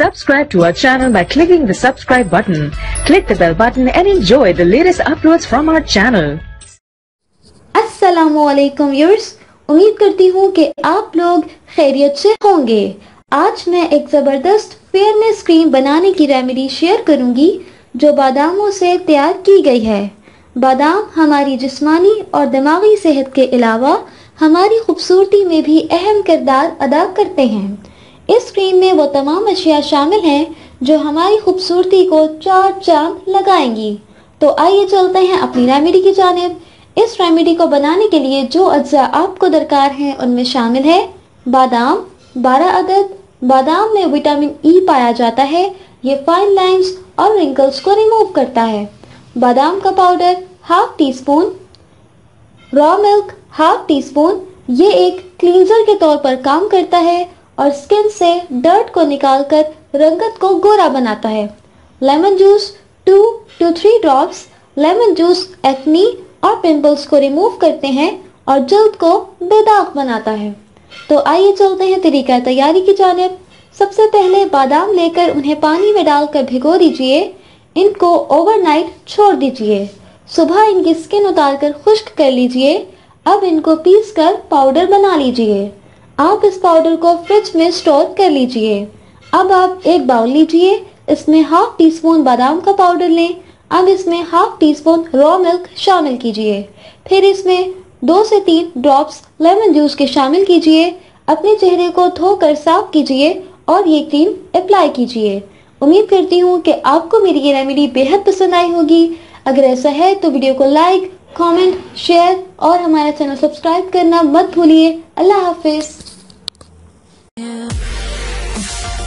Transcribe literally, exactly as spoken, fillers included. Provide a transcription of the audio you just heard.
Subscribe to our channel by clicking the subscribe button. Click the bell button and enjoy the latest uploads from our channel. अस्सलामुअलैकुम viewers, उम्मीद करती हूँ कि आप लोग खैरियत से होंगे। आज मैं एक ज़बरदस्त फेयरनेस क्रीम बनाने की रेमेडी शेयर करूँगी जो बादामों से तैयार की गई है। बादाम हमारी जिस्मानी और दिमागी सेहत के अलावा हमारी खूबसूरती में भी अहम किरदार अदा करते हैं। इस क्रीम में वो तमाम अशिया शामिल हैं जो हमारी खूबसूरती को चार चांद लगाएंगी। तो आइए चलते हैं अपनी रेमेडी की जानिब। इस रेमेडी को बनाने के लिए जो अज्जा आपको दरकार हैं उनमें शामिल है बादाम बारह अदद। बादाम में विटामिन ई पाया जाता है। ये फाइन लाइंस और रिंकल्स को रिमूव करता है। बादाम का powder half teaspoon, raw milk half teaspoon. ये एक क्लींजर के तौर पर काम करता है और स्किन से डर्ट को निकालकर रंगत को गोरा बनाता है। Lemon juice two two three drops. Lemon juice acne और पिंपल्स को रिमूव करते हैं और जल्द को बेदाग बनाता है। तो आइए चलते हैं तरीका तैयारी की जानिब। सबसे पहले बादाम लेकर उन्हें पानी में डालकर भिगो दीजिए। इनको ओवरनाइट छोड़ दीजिए। सुबह इनकी स्किन उतारकर खुश्क कर लीजिए। अब इनको पीसकर पाउडर बना लीजिए। आप इस पाउडर को फ्रिज में स्टोर कर लीजिए। अब आप एक बाउल लीजिए, इसमें हाफ टी स्पून बादाम का पाउडर लें। अब इसमें half teaspoon raw milk शामिल कीजिए। फिर इसमें दो से तीन ड्रॉप्स लेमन जूस के शामिल कीजिए। अपने चेहरे को धोकर साफ कीजिए और ये क्रीम अप्लाई कीजिए। उम्मीद करती हूँ कि आपको मेरी ये रेमेडी बेहद पसंद आई होगी। अगर ऐसा है तो वीडियो को लाइक, कमेंट, शेयर और हमारा चैनल सब्सक्राइब करना मत भूलिए। अल्लाह हाफिज।